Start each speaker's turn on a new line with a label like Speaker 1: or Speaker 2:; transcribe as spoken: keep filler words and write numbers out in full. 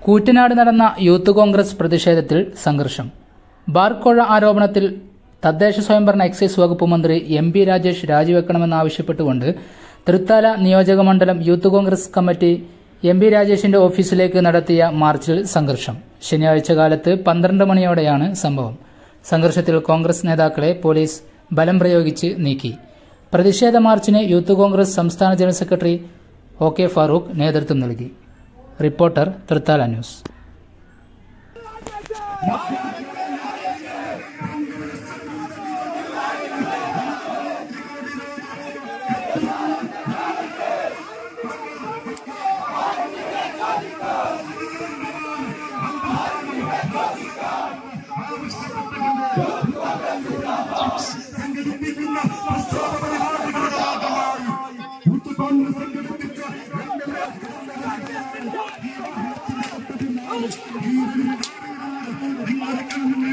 Speaker 1: കൂറ്റനാട് നടന്ന യൂത്ത് കോൺഗ്രസ് പ്രതിഷേധത്തിൽ സംഘർഷം. ബാർക്കോഴ ആരോപണത്തിൽ തദ്ദേശ സ്വയംഭരണ എക്സൈസ് വകുപ്പ് മന്ത്രി എം പി രാജേഷ് രാജിവെക്കണമെന്നാവശ്യപ്പെട്ടുകൊണ്ട് തൃത്താല നിയോജക മണ്ഡലം youth Congress committee M P രാജേഷിന്റെ ഓഫീസിലേക്ക് നടത്തിയ മാർച്ചിൽ സംഘർഷം. ശനിയാഴ്ച കാലത്ത് പന്ത്രണ്ട് മണിയോടെയാണ് സംഭവം. സംഘർഷത്തിൽ കോൺഗ്രസ് നേതാക്കളെ പോലീസ് ബലം പ്രയോഗിച്ച് നീക്കി. പ്രതിഷേധ മാർച്ചിന് യൂത്ത് കോൺഗ്രസ് സംസ്ഥാന general secretary O K Farooq നേതൃത്വം നൽകി. Reporter Thrithala news.
Speaker 2: Thank you.